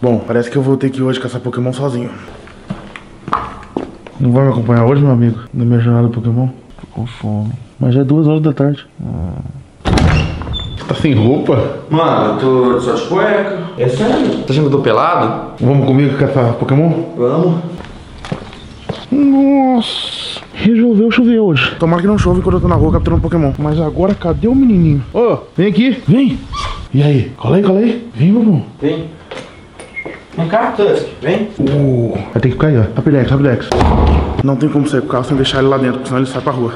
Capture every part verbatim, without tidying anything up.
Bom, parece que eu vou ter que ir hoje caçar Pokémon sozinho. Não vai me acompanhar hoje, meu amigo? Na minha jornada do Pokémon? Tô com fome. Mas já é duas horas da tarde. Ah. Você tá sem roupa? Mano, eu tô só de cueca. É sério? Tá achando que eu tô pelado? Vamos comigo caçar Pokémon? Vamos. Nossa, resolveu chover hoje. Tomara que não chove quando eu tô na rua capturando Pokémon. Mas agora cadê o menininho? Ô, oh, vem aqui, vem. E aí? Cola aí, cola aí. Vem, Bubu. Vem. Vem cá, Tusk, vem. Uh, vai ter que ficar aí, ó. Rapidex, Rapidex. Não tem como sair com o carro sem deixar ele lá dentro, porque senão ele sai pra rua.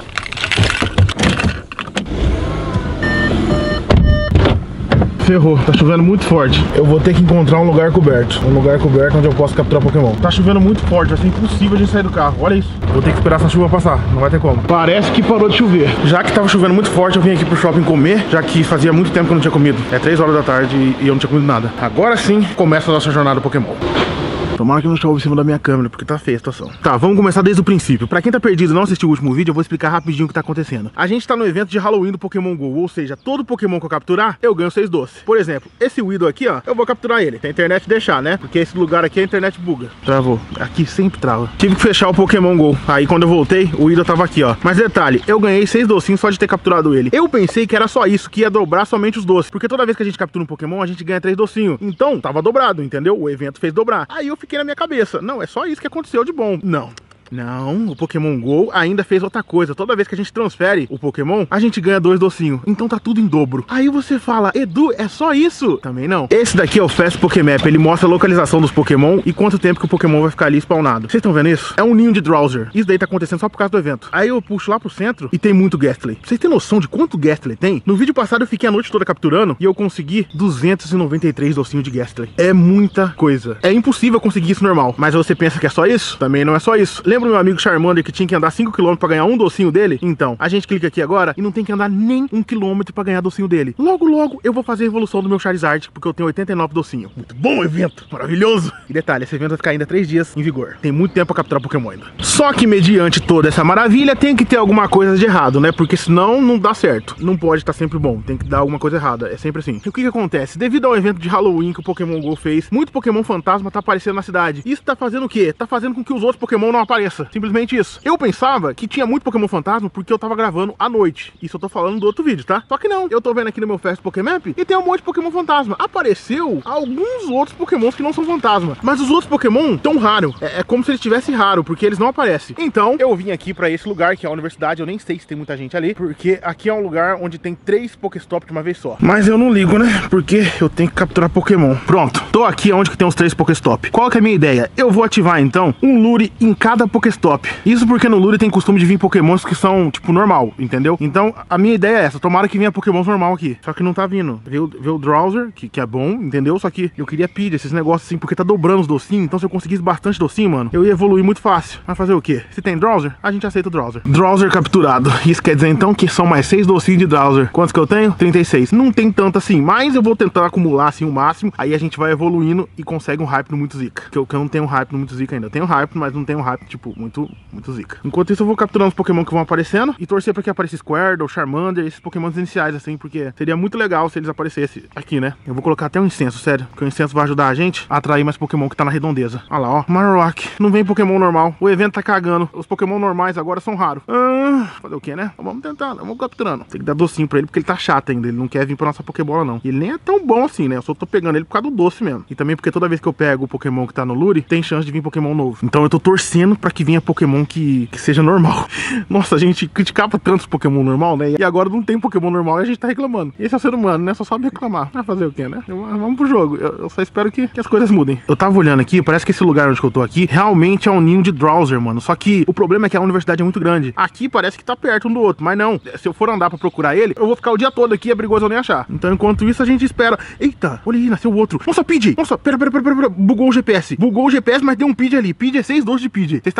Ferrou, tá chovendo muito forte. Eu vou ter que encontrar um lugar coberto. Um lugar coberto onde eu posso capturar Pokémon. Tá chovendo muito forte, vai ser impossível a gente sair do carro. Olha isso. Vou ter que esperar essa chuva passar, não vai ter como. Parece que parou de chover. Já que tava chovendo muito forte, eu vim aqui pro shopping comer, já que fazia muito tempo que eu não tinha comido. É três horas da tarde e eu não tinha comido nada. Agora sim, começa a nossa jornada Pokémon. Tomara que não chove em cima da minha câmera, porque tá feia a situação. Tá, vamos começar desde o princípio. Pra quem tá perdido e não assistiu o último vídeo, eu vou explicar rapidinho o que tá acontecendo. A gente tá no evento de Halloween do Pokémon GO, ou seja, todo Pokémon que eu capturar, eu ganho seis doces. Por exemplo, esse Weedle aqui, ó, eu vou capturar ele. Se a internet deixar, né? Porque esse lugar aqui a internet buga. Travou. Aqui sempre trava. Tive que fechar o Pokémon GO. Aí quando eu voltei, o Weedle tava aqui, ó. Mas detalhe, eu ganhei seis docinhos só de ter capturado ele. Eu pensei que era só isso, que ia dobrar somente os doces. Porque toda vez que a gente captura um Pokémon, a gente ganha três docinhos. Então, tava dobrado, entendeu? O evento fez dobrar. Aí eu fiquei na minha cabeça. Não, é só isso que aconteceu de bom. Não. Não, o Pokémon GO ainda fez outra coisa. Toda vez que a gente transfere o Pokémon, a gente ganha dois docinhos. Então tá tudo em dobro. Aí você fala, Edu, é só isso? Também não. Esse daqui é o Fast Pokémap. Ele mostra a localização dos Pokémon e quanto tempo que o Pokémon vai ficar ali spawnado. Vocês estão vendo isso? É um ninho de Drowser. Isso daí tá acontecendo só por causa do evento. Aí eu puxo lá pro centro e tem muito Gastly. Vocês têm noção de quanto Gastly tem? No vídeo passado eu fiquei a noite toda capturando e eu consegui duzentos e noventa e três docinhos de Gastly. É muita coisa. É impossível conseguir isso normal. Mas você pensa que é só isso? Também não é só isso. Lembra meu amigo Charmander que tinha que andar cinco quilômetros pra ganhar um docinho dele? Então, a gente clica aqui agora e não tem que andar nem um quilômetro pra ganhar docinho dele. Logo, logo, eu vou fazer a evolução do meu Charizard, porque eu tenho oitenta e nove docinhos. Muito bom evento, maravilhoso. E detalhe, esse evento vai ficar ainda três dias em vigor. Tem muito tempo pra capturar Pokémon ainda. Só que mediante toda essa maravilha, tem que ter alguma coisa de errado, né? Porque senão não dá certo. Não pode estar sempre bom, tem que dar alguma coisa errada. É sempre assim. E o que que acontece? Devido ao evento de Halloween que o Pokémon GO fez, muito Pokémon fantasma tá aparecendo na cidade. Isso tá fazendo o quê? Tá fazendo com que os outros Pokémon não apareçam. Simplesmente isso. Eu pensava que tinha muito Pokémon fantasma porque eu tava gravando à noite. Isso eu tô falando do outro vídeo, tá? Só que não, eu tô vendo aqui no meu Fast Pokémap e tem um monte de Pokémon fantasma. Apareceu alguns outros Pokémons que não são fantasma, mas os outros Pokémon tão raros. É, é como se eles estivessem raro, porque eles não aparecem. Então, eu vim aqui pra esse lugar, que é a universidade. Eu nem sei se tem muita gente ali, porque aqui é um lugar onde tem três Pokéstop de uma vez só. Mas eu não ligo, né? Porque eu tenho que capturar Pokémon. Pronto, tô aqui onde que tem os três Pokéstop. Qual que é a minha ideia? Eu vou ativar, então, um Lure em cada Pokéstop. Isso porque no Lure tem costume de vir Pokémons que são, tipo, normal, entendeu? Então, a minha ideia é essa. Tomara que venha Pokémons normal aqui. Só que não tá vindo. Veio, veio o Drowser, que, que é bom, entendeu? Só que eu queria pedir esses negócios assim, porque tá dobrando os docinhos. Então, se eu conseguisse bastante docinho, mano, eu ia evoluir muito fácil. Mas fazer o quê? Se tem Drowser, a gente aceita o Drowser. Drowser capturado. Isso quer dizer, então, que são mais seis docinhos de Drowser. Quantos que eu tenho? trinta e seis. Não tem tanto assim, mas eu vou tentar acumular, assim, o máximo. Aí a gente vai evoluindo e consegue um hype no muito zica. Que eu, que eu não tenho um hype no muito zica ainda. Eu tenho hype, mas não tenho um hype, tipo, muito, muito zica. Enquanto isso, eu vou capturando os Pokémon que vão aparecendo e torcer pra que apareça Squirtle, Charmander, esses Pokémons iniciais, assim, porque seria muito legal se eles aparecessem aqui, né? Eu vou colocar até um incenso, sério, porque o incenso vai ajudar a gente a atrair mais Pokémon que tá na redondeza. Olha lá, ó, Marowak. Não vem Pokémon normal. O evento tá cagando. Os Pokémon normais agora são raros. Ah, fazer o que, né? Vamos tentar, vamos capturando. Tem que dar docinho pra ele, porque ele tá chato ainda. Ele não quer vir pra nossa Pokébola, não. E ele nem é tão bom assim, né? Eu só tô pegando ele por causa do doce mesmo. E também porque toda vez que eu pego o Pokémon que tá no Lure, tem chance de vir Pokémon novo. Então eu tô torcendo pra que venha Pokémon que, que seja normal. Nossa, a gente criticava tantos Pokémon normal, né? E agora não tem Pokémon normal e a gente tá reclamando. Esse é o ser humano, né? Só sabe reclamar. Vai fazer o quê, né? Vamos pro jogo. Eu, eu só espero que, que as coisas mudem. Eu tava olhando aqui, parece que esse lugar onde eu tô aqui realmente é um ninho de Drowser, mano. Só que o problema é que a universidade é muito grande. Aqui parece que tá perto um do outro, mas não. Se eu for andar pra procurar ele, eu vou ficar o dia todo aqui, é perigoso eu nem achar. Então, enquanto isso, a gente espera. Eita, olha aí, nasceu outro. Nossa, Pidgey. Nossa, pera, pera, pera, pera, pera. Bugou o G P S. Bugou o G P S, mas deu um Pidgey ali. Pidgey é seis doces de Pidgey. Você está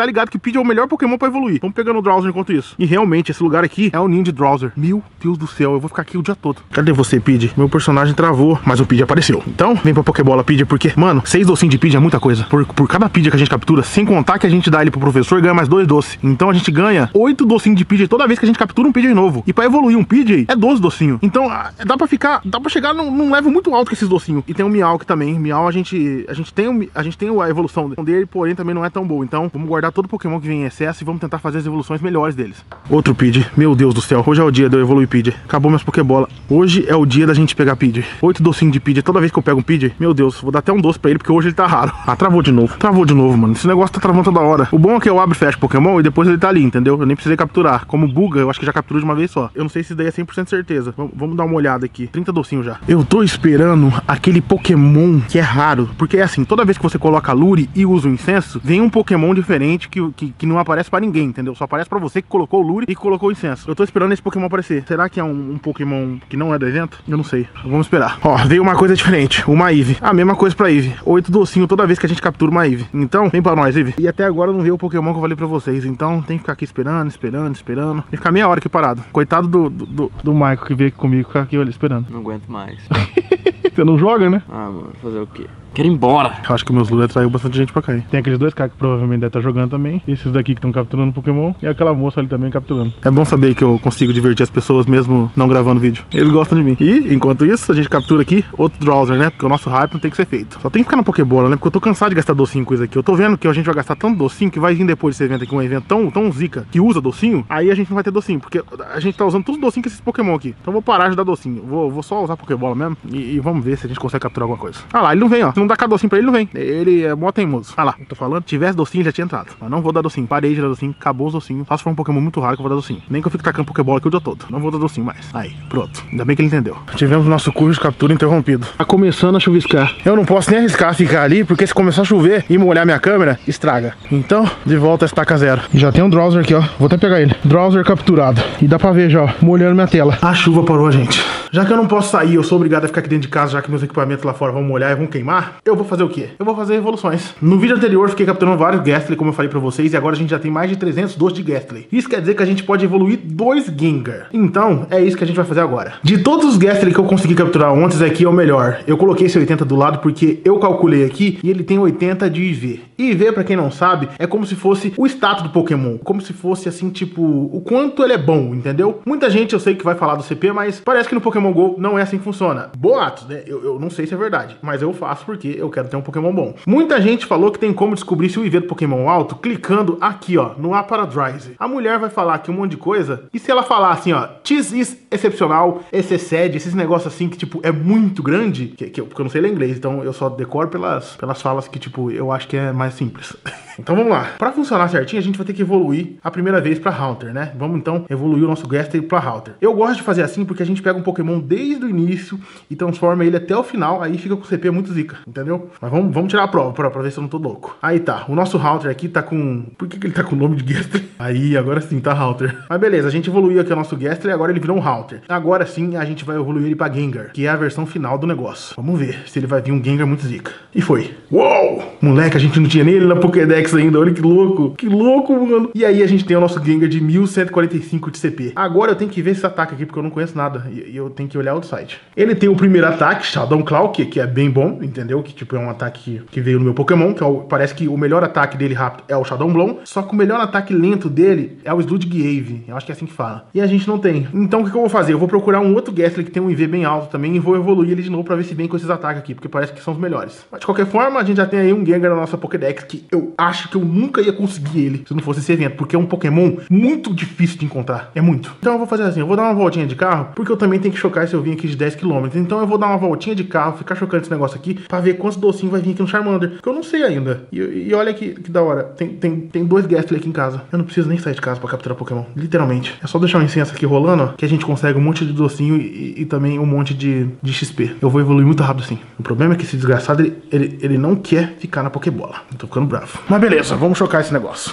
ligado que Pidgey é o melhor Pokémon pra evoluir. Vamos pegando o Drowser enquanto isso. E realmente, esse lugar aqui é o ninho de Drowser. Meu Deus do céu, eu vou ficar aqui o dia todo. Cadê você, Pidgey? Meu personagem travou, mas o Pidgey apareceu. Então, vem pra Pokébola, Pidgey, porque, mano, seis docinhos de Pidgey é muita coisa. Por, por cada Pidgey que a gente captura, sem contar que a gente dá ele pro professor, ganha mais dois doces. Então a gente ganha oito docinhos de Pidgey toda vez que a gente captura um Pidgey novo. E pra evoluir um Pidgey, é doze docinhos. Então, dá pra ficar, dá pra chegar num, num level muito alto com esses docinhos. E tem o Meowth também. Meow, a gente, a gente tem, um, a gente tem a evolução dele, porém também não é tão boa. Então, vamos guardar todo Pokémon que vem em excesso e vamos tentar fazer as evoluções melhores deles. Outro Pidgey. Meu Deus do céu. Hoje é o dia de eu evoluir Pidgey. Acabou minhas Pokébola. Hoje é o dia da gente pegar Pidgey. Oito docinhos de Pidgey. Toda vez que eu pego um Pidgey, meu Deus, vou dar até um doce pra ele, porque hoje ele tá raro. Ah, travou de novo. Travou de novo, mano. Esse negócio tá travando toda hora. O bom é que eu abro e fecho Pokémon e depois ele tá ali, entendeu? Eu nem precisei capturar. Como buga, eu acho que já capturou de uma vez só. Eu não sei se isso daí é cem por cento certeza. V vamos dar uma olhada aqui. trinta docinhos já. Eu tô esperando aquele Pokémon que é raro. Porque é assim, toda vez que você coloca Lure e usa o incenso, vem um Pokémon diferente que, que, que não aparece pra ninguém, entendeu? Só aparece pra você que colocou o Lure e colocou o incenso. Eu tô esperando esse Pokémon aparecer. Será que é um, um Pokémon que não é do evento? Eu não sei. Vamos esperar. Ó, veio uma coisa diferente. Uma Eevee. A mesma coisa pra Eevee. Oito docinhos toda vez que a gente captura uma Eevee. Então, vem pra nós, Eevee. E até agora não veio o Pokémon que eu falei pra vocês. Então, tem que ficar aqui esperando, esperando, esperando. Tem que ficar meia hora aqui parado. Coitado do, do, do, do Michael que veio aqui comigo, ficar aqui olha, esperando. Não aguento mais. Você não joga, né? Ah, mano, fazer o quê? Quero ir embora. Eu acho que meus Lure atraiu bastante gente pra cair. Tem aqueles dois caras que provavelmente devem estar jogando também. Esses daqui que estão capturando Pokémon. E aquela moça ali também capturando. É bom saber que eu consigo divertir as pessoas mesmo não gravando vídeo. Eles gostam de mim. E, enquanto isso, a gente captura aqui outro Drowser, né? Porque o nosso hype não tem que ser feito. Só tem que ficar na Pokébola, né? Porque eu tô cansado de gastar docinho com isso aqui. Eu tô vendo que a gente vai gastar tanto docinho que vai vir depois desse evento aqui, um evento tão, tão zica, que usa docinho. Aí a gente não vai ter docinho. Porque a gente tá usando todos os docinhos com esses Pokémon aqui. Então eu vou parar de dar docinho. Vou, vou só usar Pokébola mesmo. E, e vamos ver se a gente consegue capturar alguma coisa. Ah lá, ele não vem, ó. Se não dá cada docinho pra ele, ele não vem. Ele é mó teimoso. Ah lá, eu tô falando. Se tivesse docinho, já tinha entrado. Mas não vou dar docinho. Parei de dar docinho. Acabou os docinhos. Só se for um Pokémon muito raro que eu vou dar docinho. Nem que eu fique tacando Pokébola aqui o dia todo. Não vou dar docinho mais. Aí, pronto. Ainda bem que ele entendeu. Tivemos o nosso curso de captura interrompido. Tá começando a chuviscar. Eu não posso nem arriscar ficar ali, porque se começar a chover e molhar minha câmera, estraga. Então, de volta a estaca zero. Já tem um Drowser aqui, ó. Vou até pegar ele. Drowser capturado. E dá pra ver já, ó. Molhando minha tela. A chuva parou, gente. Já que eu não posso sair, eu sou obrigado a ficar aqui dentro de casa, já que meus equipamentos lá fora vão molhar e vão queimar, eu vou fazer o quê? Eu vou fazer evoluções. No vídeo anterior, fiquei capturando vários Gastly, como eu falei pra vocês, e agora a gente já tem mais de trezentos doces de Gastly. Isso quer dizer que a gente pode evoluir dois Gengar. Então, é isso que a gente vai fazer agora. De todos os Gastly que eu consegui capturar ontem, esse aqui é o melhor. Eu coloquei esse oitenta do lado porque eu calculei aqui e ele tem oitenta de I V. I V, pra quem não sabe, é como se fosse o status do Pokémon. Como se fosse, assim, tipo, o quanto ele é bom, entendeu? Muita gente eu sei que vai falar do C P, mas parece que no Pokémon GO não é assim que funciona. Boatos, né? Eu, eu não sei se é verdade, mas eu faço porque eu quero ter um Pokémon bom. Muita gente falou que tem como descobrir se o I V do Pokémon alto clicando aqui, ó, no Aparadrise. A mulher vai falar aqui um monte de coisa, e se ela falar assim, ó, This is excepcional, excede, esses negócios assim que, tipo, é muito grande, que, que eu, porque eu não sei ler inglês, então eu só decoro pelas, pelas falas que, tipo, eu acho que é mais simples. Então vamos lá. Pra funcionar certinho, a gente vai ter que evoluir a primeira vez pra Haunter, né? Vamos então evoluir o nosso Gastly pra Haunter. Eu gosto de fazer assim porque a gente pega um Pokémon desde o início e transforma ele até o final, aí fica com o C P muito zica, entendeu? Mas vamos, vamos tirar a prova pra, pra ver se eu não tô louco. Aí tá, o nosso Haunter aqui tá com... Por que que ele tá com o nome de Gastly? Aí, agora sim, tá Haunter. Mas beleza, a gente evoluiu aqui o nosso Gastly e agora ele virou um Haunter. Agora sim, a gente vai evoluir ele pra Gengar, que é a versão final do negócio. Vamos ver se ele vai vir um Gengar muito zica. E foi. Uou! Moleque, a gente não tinha nem ele na Pokédex ainda, olha que louco. Que louco, mano. E aí a gente tem o nosso Gengar de mil cento e quarenta e cinco de C P. Agora eu tenho que ver esse ataque aqui, porque eu não conheço nada. E eu tenho que olhar outro site. Ele tem o primeiro ataque, Shadow Claw, que, que é bem bom, entendeu? Que tipo é um ataque que, que veio no meu Pokémon, que é o, parece que o melhor ataque dele rápido é o Shadow Blow, só que o melhor ataque lento dele é o Sludgave. Eu acho que é assim que fala. E a gente não tem. Então o que, que eu vou fazer? Eu vou procurar um outro Gastly que tem um I V bem alto também e vou evoluir ele de novo pra ver se vem com esses ataques aqui, porque parece que são os melhores. Mas de qualquer forma, a gente já tem aí um Gengar na nossa Pokédex que eu acho que eu nunca ia conseguir ele se não fosse esse evento, porque é um Pokémon muito difícil de encontrar. É muito. Então eu vou fazer assim, eu vou dar uma voltinha de carro, porque eu também tenho que chocar esse ovinho aqui de dez quilômetros. Então eu vou dar uma voltinha de carro, ficar chocando esse negócio aqui, pra ver quantos docinhos vai vir aqui no Charmander, porque eu não sei ainda. E, e olha que, que da hora, tem, tem, tem dois Gastly aqui em casa. Eu não preciso nem sair de casa pra capturar Pokémon, literalmente. É só deixar o incenso aqui rolando, ó, que a gente consegue um monte de docinho e, e também um monte de, de X P. Eu vou evoluir muito rápido sim. O problema é que esse desgraçado, ele, ele, ele não quer ficar na Pokébola. Eu tô ficando bravo. Mas beleza, vamos chocar esse negócio.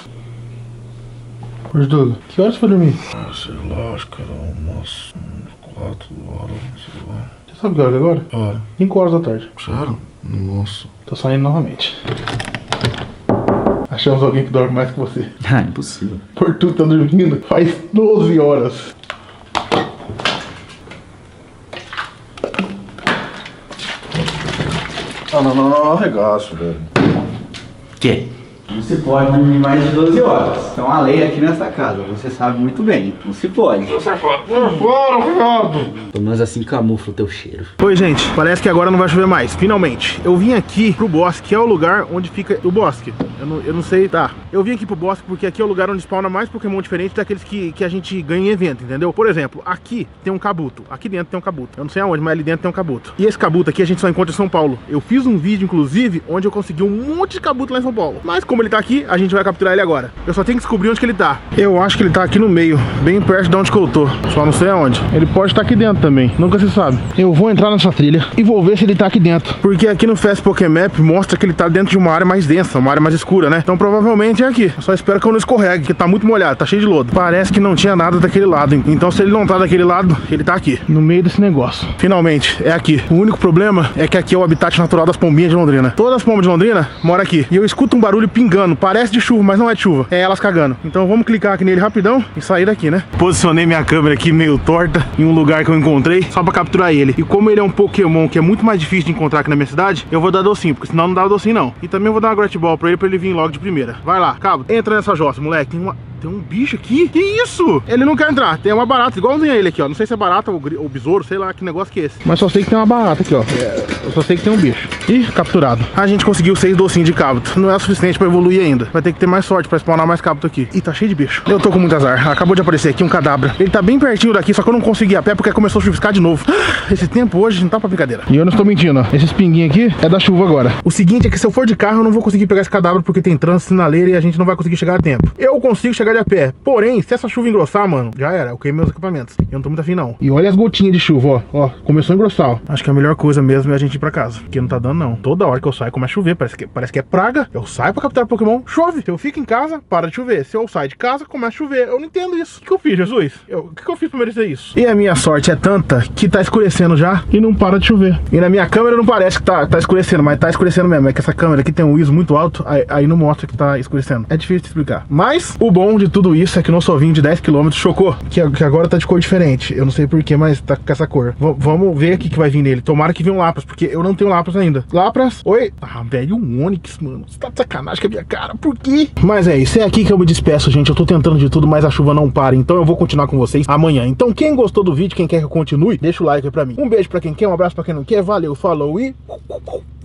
Hoje, Dudu, que horas você foi dormir? Ah, sei lá, acho que era umas quatro horas, sei lá. Você sabe que hora é agora? Hora. cinco horas da tarde. Sério? Nossa. Tô saindo novamente. Achamos alguém que dorme mais que você. Ah, impossível. Por tu tá dormindo faz doze horas. Ah, não, não, não, arregaço, velho. Que? Não se pode dormir mais de doze horas. Então a lei aqui nessa casa, você sabe muito bem. Não se pode. Pelo menos assim camufla o teu cheiro. Oi, gente, parece que agora não vai chover mais, finalmente. Eu vim aqui pro bosque, que é o lugar onde fica o bosque. Eu não, eu não sei, tá. Eu vim aqui pro bosque porque aqui é o lugar onde spawna mais Pokémon diferentes daqueles que, que a gente ganha em evento, entendeu? Por exemplo, aqui tem um Kabuto. Aqui dentro tem um Kabuto. Eu não sei aonde, mas ali dentro tem um Kabuto. E esse Kabuto aqui a gente só encontra em São Paulo. Eu fiz um vídeo, inclusive, onde eu consegui um monte de Kabuto lá em São Paulo. Mas como ele tá aqui, a gente vai capturar ele agora. Eu só tenho que descobrir onde que ele tá. Eu acho que ele tá aqui no meio, bem perto de onde que eu tô. Só não sei aonde. Ele pode estar aqui dentro também, nunca se sabe. Eu vou entrar nessa trilha e vou ver se ele tá aqui dentro. Porque aqui no Fast Pokémap mostra que ele tá dentro de uma área mais densa, uma área mais escura, né? Então provavelmente é aqui. Eu só espero que eu não escorregue, porque tá muito molhado, tá cheio de lodo. Parece que não tinha nada daquele lado. Então se ele não tá daquele lado, ele tá aqui, no meio desse negócio. Finalmente, é aqui. O único problema é que aqui é o habitat natural das pombinhas de Londrina. Todas as pombas de Londrina moram aqui. E eu escuto um barulho pingando, parece de chuva, mas não é de chuva. É elas cagando. Então vamos clicar aqui nele rapidão e sair daqui, né? Posicionei minha câmera aqui meio torta em um lugar que eu encontrei só pra capturar ele. E como ele é um Pokémon que é muito mais difícil de encontrar aqui na minha cidade, eu vou dar docinho, porque senão não dá docinho não. E também vou dar uma Great Ball pra ele, pra ele vir logo de primeira. Vai lá, Cabo, entra nessa jossa, moleque. Tem uma... Tem um bicho aqui? Que isso? Ele não quer entrar. Tem uma barata, igualzinho a ele aqui, ó. Não sei se é barata ou, ou besouro, sei lá que negócio que é esse. Mas só sei que tem uma barata aqui, ó. É, eu só sei que tem um bicho. Ih, capturado. A gente conseguiu seis docinhos de Kabuto. Não é o suficiente pra evoluir ainda. Vai ter que ter mais sorte pra spawnar mais Kabuto aqui. Ih, tá cheio de bicho. Eu tô com muito azar. Acabou de aparecer aqui um Kadabra. Ele tá bem pertinho daqui, só que eu não consegui ir a pé porque começou a chuviscar de novo. Esse tempo hoje não tá pra brincadeira. E eu não estou mentindo, ó. Esses pinguinhos aqui é da chuva agora. O seguinte é que se eu for de carro, eu não vou conseguir pegar esse Kadabra porque tem trânsito, sinaleira e a gente não vai conseguir chegar a tempo. Eu consigo chegar de a pé. Porém, se essa chuva engrossar, mano, já era. Eu queimei meus equipamentos. Eu não tô muito afim, não. E olha as gotinhas de chuva, ó. Ó, começou a engrossar, ó. Acho que a melhor coisa mesmo é a gente ir pra casa. Porque não tá dando, não. Toda hora que eu saio começa a chover. Parece que, parece que é praga. Eu saio pra capturar Pokémon, chove. Se eu fico em casa, para de chover. Se eu saio de casa, começa a chover. Eu não entendo isso. O que, que eu fiz, Jesus? Eu, o que, que eu fiz pra merecer isso? E a minha sorte é tanta que tá escurecendo já e não para de chover. E na minha câmera não parece que tá, tá escurecendo, mas tá escurecendo mesmo. É que essa câmera aqui tem um I S O muito alto, aí, aí não mostra que tá escurecendo. É difícil de explicar. Mas o bom de tudo isso é que o nosso ovinho de dez quilômetros chocou, que, que agora tá de cor diferente. Eu não sei porquê, mas tá com essa cor. V vamos ver aqui que vai vir nele. Tomara que venha um Lapras, porque eu não tenho Lapras ainda. Lapras, oi? Ah, velho, um Onix, mano. Você tá de sacanagem com a minha cara, por quê? Mas é isso, é aqui que eu me despeço, gente. Eu tô tentando de tudo, mas a chuva não para. Então eu vou continuar com vocês amanhã. Então quem gostou do vídeo, quem quer que eu continue, deixa o like aí pra mim. Um beijo pra quem quer, um abraço pra quem não quer. Valeu, falou e...